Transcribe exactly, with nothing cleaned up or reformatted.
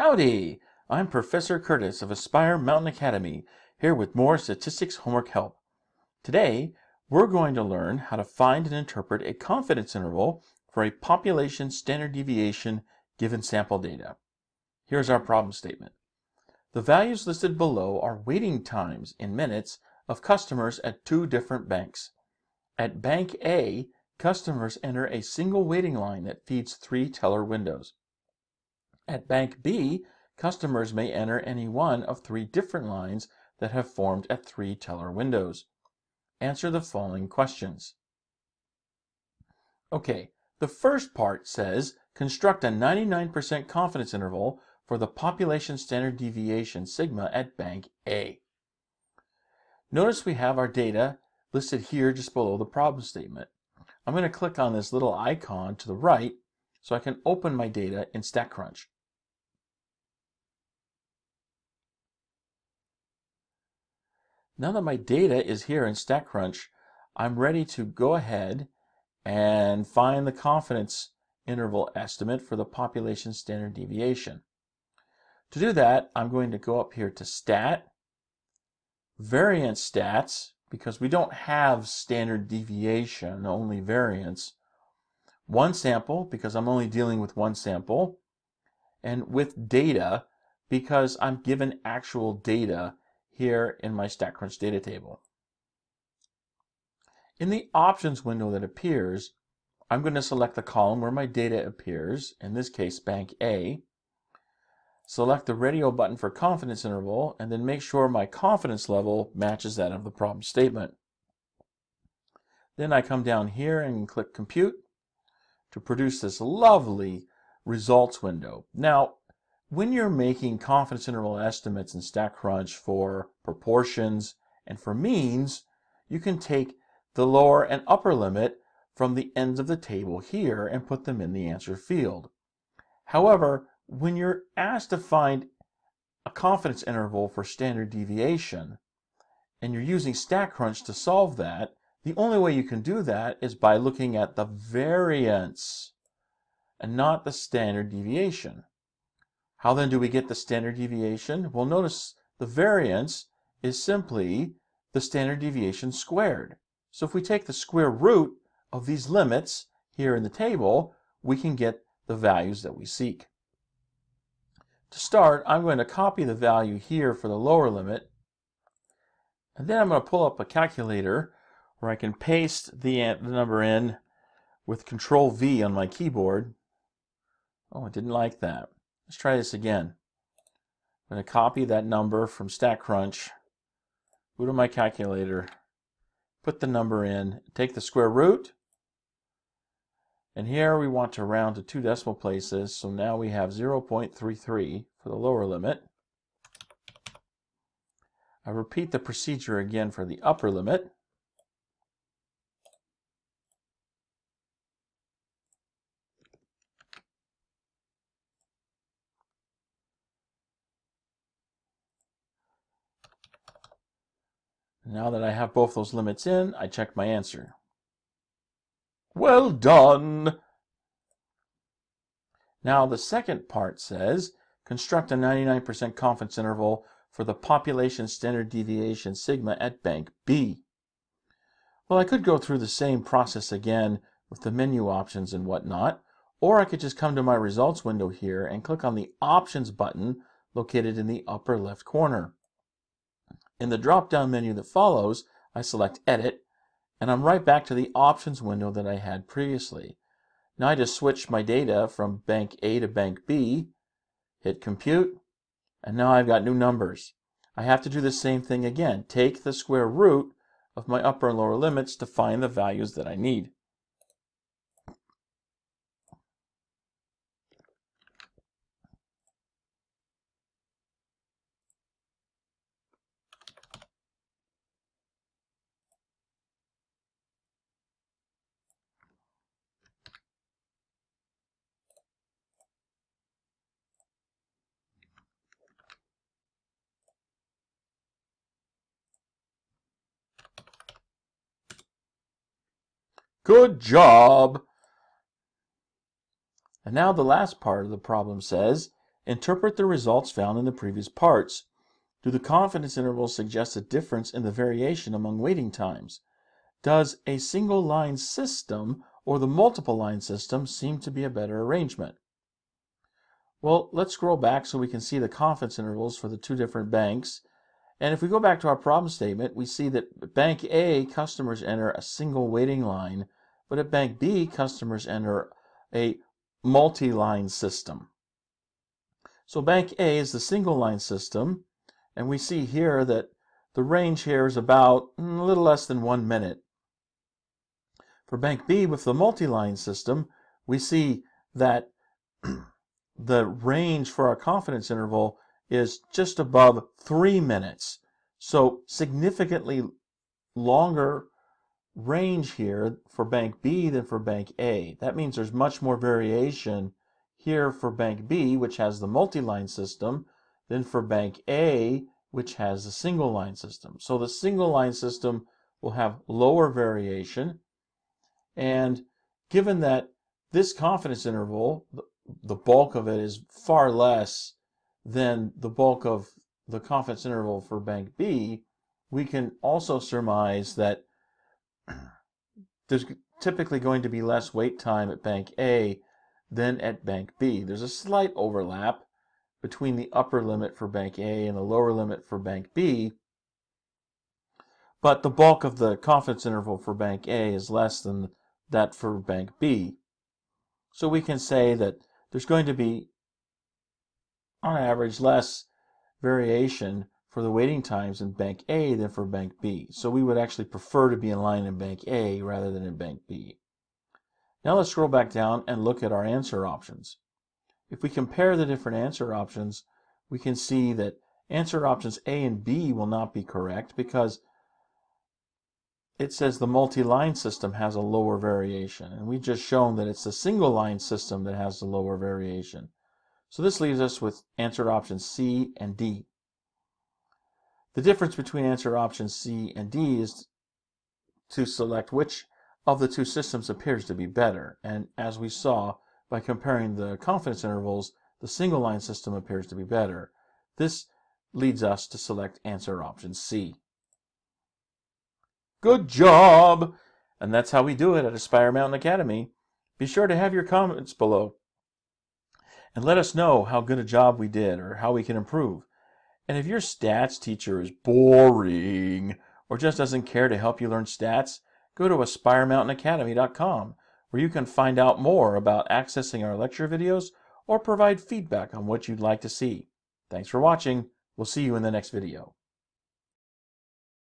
Howdy! I'm Professor Curtis of Aspire Mountain Academy, here with more statistics homework help. Today, we're going to learn how to find and interpret a confidence interval for a population standard deviation given sample data. Here's our problem statement. The values listed below are waiting times in minutes of customers at two different banks. At Bank A, customers enter a single waiting line that feeds three teller windows. At Bank B, customers may enter any one of three different lines that have formed at three teller windows. Answer the following questions. Okay, the first part says, construct a ninety-nine percent confidence interval for the population standard deviation sigma at Bank A. Notice we have our data listed here just below the problem statement. I'm going to click on this little icon to the right so I can open my data in StatCrunch. Now that my data is here in StatCrunch, I'm ready to go ahead and find the confidence interval estimate for the population standard deviation. To do that, I'm going to go up here to Stat, Variance Stats, because we don't have standard deviation, only variance. One sample, because I'm only dealing with one sample. And with data, because I'm given actual data here in my StatCrunch data table. In the options window that appears, I'm going to select the column where my data appears, in this case Bank A. Select the radio button for confidence interval, and then make sure my confidence level matches that of the problem statement. Then I come down here and click Compute to produce this lovely results window. Now, when you're making confidence interval estimates in StatCrunch for proportions and for means, you can take the lower and upper limit from the ends of the table here and put them in the answer field. However, when you're asked to find a confidence interval for standard deviation, and you're using StatCrunch to solve that, the only way you can do that is by looking at the variance and not the standard deviation. How then do we get the standard deviation? Well, notice the variance is simply the standard deviation squared. So if we take the square root of these limits here in the table, we can get the values that we seek. To start, I'm going to copy the value here for the lower limit, and then I'm going to pull up a calculator where I can paste the, the number in with Control V on my keyboard. Oh, I didn't like that. Let's try this again. I'm going to copy that number from StatCrunch, go to my calculator, put the number in, take the square root, and here we want to round to two decimal places, so now we have zero point three three for the lower limit. I repeat the procedure again for the upper limit. Now that I have both those limits in, I check my answer. Well done! Now the second part says, construct a ninety-nine percent confidence interval for the population standard deviation sigma at Bank B. Well, I could go through the same process again with the menu options and whatnot, or I could just come to my results window here and click on the options button located in the upper left corner. In the drop-down menu that follows, I select Edit, and I'm right back to the options window that I had previously. Now I just switch my data from Bank A to Bank B, hit Compute, and now I've got new numbers. I have to do the same thing again. Take the square root of my upper and lower limits to find the values that I need. Good job! And now the last part of the problem says, Interpret the results found in the previous parts. Do the confidence intervals suggest a difference in the variation among waiting times? Does a single line system or the multiple line system seem to be a better arrangement? Well, let's scroll back so we can see the confidence intervals for the two different banks. And if we go back to our problem statement, we see that at Bank A, customers enter a single waiting line, but at Bank B, customers enter a multi-line system. So Bank A is the single line system, and we see here that the range here is about a little less than one minute. For Bank B with the multi-line system, we see that the range for our confidence interval is just above three minutes. So significantly longer range here for Bank B than for Bank A. That means there's much more variation here for Bank B, which has the multi-line system, than for Bank A, which has the single line system. So the single line system will have lower variation, and given that this confidence interval, the bulk of it is far less than the bulk of the confidence interval for Bank B, we can also surmise that there's typically going to be less wait time at Bank A than at Bank B. There's a slight overlap between the upper limit for Bank A and the lower limit for Bank B, but the bulk of the confidence interval for Bank A is less than that for Bank B. So we can say that there's going to be, on average, less variation for the waiting times in Bank A than for Bank B. So we would actually prefer to be in line in Bank A rather than in Bank B. Now let's scroll back down and look at our answer options. If we compare the different answer options, we can see that answer options A and B will not be correct because it says the multi-line system has a lower variation, and we've just shown that it's the single line system that has the lower variation. So this leaves us with answer options C and D. The difference between answer options C and D is to select which of the two systems appears to be better, and as we saw by comparing the confidence intervals, the single line system appears to be better. This leads us to select answer option C. Good job! And that's how we do it at Aspire Mountain Academy. Be sure to have your comments below and let us know how good a job we did or how we can improve. And if your stats teacher is boring or just doesn't care to help you learn stats, go to aspire mountain academy dot com where you can find out more about accessing our lecture videos or provide feedback on what you'd like to see. Thanks for watching. We'll see you in the next video.